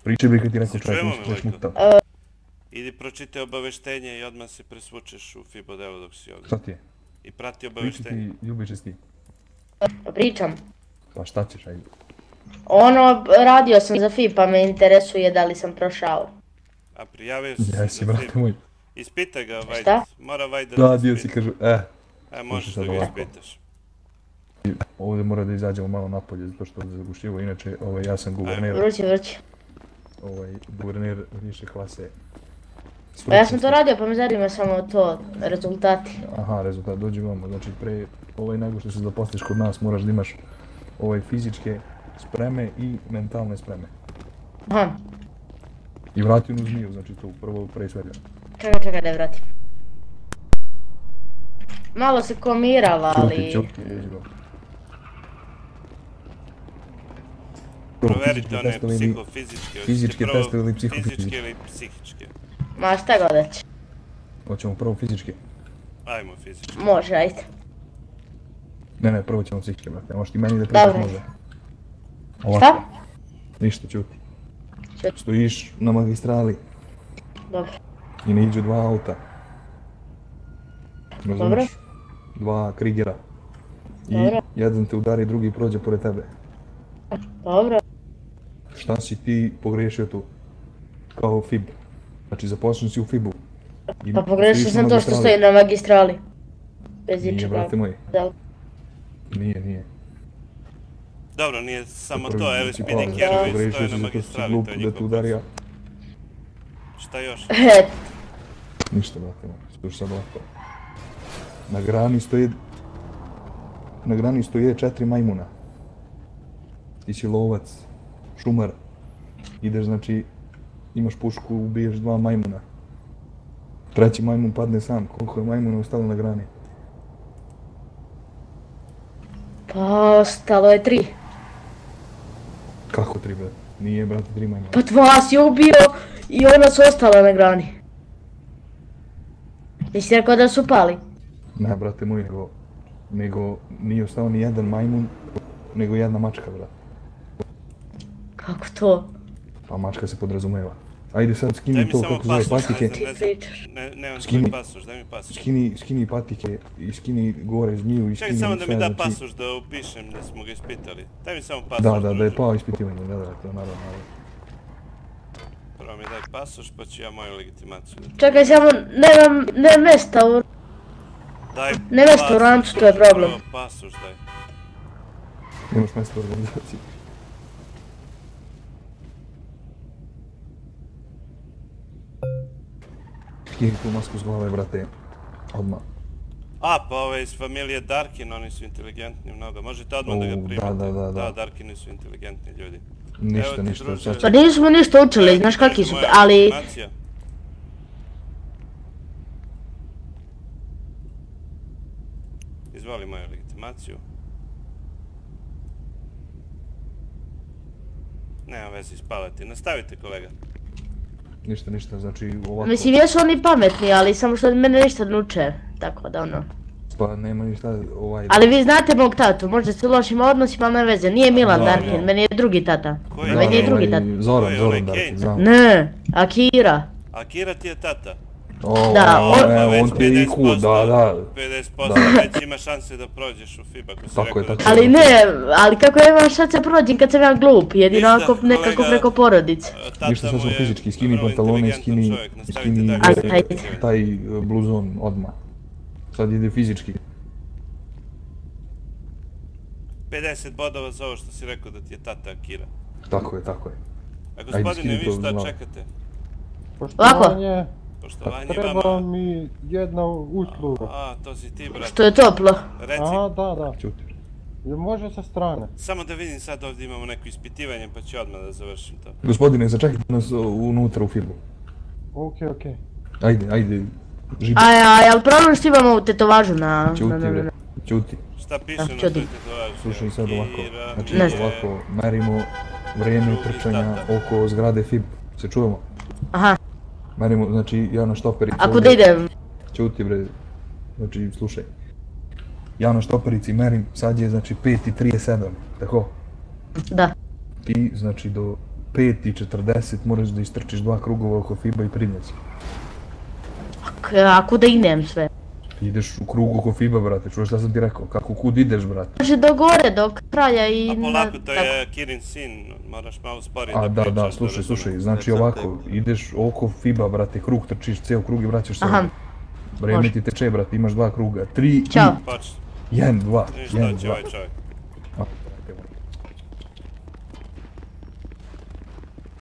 Pričaj bi kad ti rekao Se čujemo, čovjek, Milojko? muta. Idi pročitaj obaveštenje i odmah se presvučeš u FIBO delu dok si ovdje. Šta ti je? I prati Pričaj obaveštenje. ti, ljubiš ti. Pričam. Pa šta ćeš, ajde. Radio sam za FIB pa me interesuje da li sam prošao. A prijavio si se Jesi, za brate FIB. moj. Ispitaj ga, Vajd. Šta? Mora Vajd da te Radio si, ispita. kažu, Možeš da sad ga ovako. ispitaš. Ovdje mora da izađemo malo napolje, zato što ovdje zagušljivo, inače, ja sam guverner, Vrući. guverner više klase. Pa ja sam to radio pa me zanima samo to, rezultati. Aha, rezultat, dođi vamo, znači pre, nego što se zaposliš kod nas, moraš da imaš fizičke spreme i mentalne spreme. Aha, I vrati onu zmiju, znači to prvo pre svega. čekaj da je vratim. Malo se komirala, ali... Čuti, ježi go. Proverite one testovi ili- psihofizičke. fizičke Hoćete testove ili prvo psihofizičke? Fizičke ili psihičke? Ma šta god da će. Hoćemo prvo fizičke. Ajmo fizičke. Može, ajde. Ne, prvo ćemo psihičke, brate, možeš ti meni da pričaš Dobro. može. Šta? Ništa, čuti. Čuti. Stojiš na magistrali Dobro. i ne iđu dva auta. Razumiješ? Dva Krigera. I Dobro. jedan te udari, drugi prođe pored tebe. Dobro. Šta si ti pogriješio tu? Kao FIB. Znači zaposlio si u FIB-u. I Pa pogrešio stojiš na sam to što magistrali. stoji na magistrali. Bez Nije, ičega. brate moj. Da. Nije. Dobro, nije samo Prvi to, principal, LSPD znači, kerovi pogriješio stoje si na zato što si magistrali, glup to je da te njihov udario. posao. Šta još? Ništa, brate moj, slušaj sad ovako. Na grani stoje 4 majmuna. Ti si lovac, šumar. Ideš, znači, imaš pušku, ubiješ 2 majmuna. Treći majmun padne sam, koliko je majmuna ostalo na grani? Pa ostalo je 3. Kako 3, brate? Nije, brate, 3 majmuna. Pa 2 si ubio i ona su ostala na grani. Jesi rekao da su pali? Ne, brate moj, nego nije ostao ni jedan majmun, nego jedna mačka, brate. Kako to? Pa mačka se podrazumeva. Ajde sad Daj skini mi to, samo kako zove, pasoš, patike. ne pričaš? nemam Skini. svoj pasoš, daj mi pasoš. Skini patike i skini gore zmiju i skini Čekaj samo da mi sve, da znači- pasoš da upišem da smo ga ispitali. Daj mi samo pasoš. Da je druže. pao ispitivanje, da, to naravno. Prvo mi daj pasoš pa ću ja moju legitimaciju da... Čekaj samo, nemam mesta u... Daj Ne mjesto u rancu, to je problem. Prvo pasoš daj. Nemaš mjesto u organizaciji. Skini tu masku s glave, brate. Odmah. A, pa ove iz familije Darkin, oni su inteligentni mnogo. Možete odmah da ga primate. da. Da, Darkini su inteligentni ljudi. Ništa, Evo ti, ništa, druže. sad Pa će... nismo ništa učili, znaš kakvi su, Moja ali... legitimacija. Izvoli moju legitimaciju. Nema veze ispalati. Nastavite kolega. Ništa, znači ovako... Mislim, jesu oni pametni, ali samo što od mene ništa ne uče, tako da ono... Pa nema ništa, Ali vi znate mog tatu, možda ste u lošim odnosima, ali ne veze, nije Milan Da, Darkin, da. meni je drugi tata. Koji je? Meni je drugi tata. Zoran, Koji je, Zoran onaj Darkin, Kane? znam. Ne, Akira. Akira ti je tata. Da, on ti je IQ, da. 50% već ima šanse da prođeš u FIB ako si Tako je, rekao da... tako je. Ali ne, ali kako ja imam šanse prođem kad sam ja glup, jedino Ništa, ako nekako kolega. preko porodice. Tata Ništa, sad mu ćemo je fizički, skini vrlo pantalone, inteligentan čovjek, nastavite skini dalje. Ajde. taj bluzon odmah. Sad ide fizički. 50 bodova za ovo što si rekao da ti je tata Akira. Tako je. A gospodine, skini vi to šta glavu. čekate? Poštovanje, Poštovanje treba vama. mi jedna usluga. A, to si ti, brate. Što je toplo. Reci, A, da. Čuti. Jel može sa strane? samo da vidim sad ovdje imamo neko ispitivanje pa ću odmah da završim to. Gospodine, začekajte nas unutra u filmu. Ok. Ajde, živi. Jel problem što imamo u tetovažu na... Čuti, bre. Čuti. Šta piše na čudim. toj tetovaži? Slušaj sad ovako. Akira Znači Ne znam. ovako, merimo vrijeme trčanja oko zgrade FIB. Se čujemo? Aha, Merimo, znači ja na štoperici... a kuda idem? Čuti, bre. Znači, slušaj. Ja na štoperici merim, sad je znači 5:37, tako? Da. Ti, znači do 5:40 moraš da istrčiš 2 krugova oko FIBA i pridnjaci. A kuda idem sve? Ideš u krug oko FIBA, brate, čuješ šta sam ti rekao, kako kud ideš, brate? Može do gore, do kraja i... A polako, to je Kirin sin, moraš malo sporije A da pričaš. da, slušaj, znači ovako, ideš oko FIBA, brate, krug trčiš, cijel krug i vraćaš se Aha. ovdje. Vreme ti teče, brate, imaš 2 kruga, 3 Ćao. Počni. 1, 2, Ništa 1, će 2. ovaj čovjek.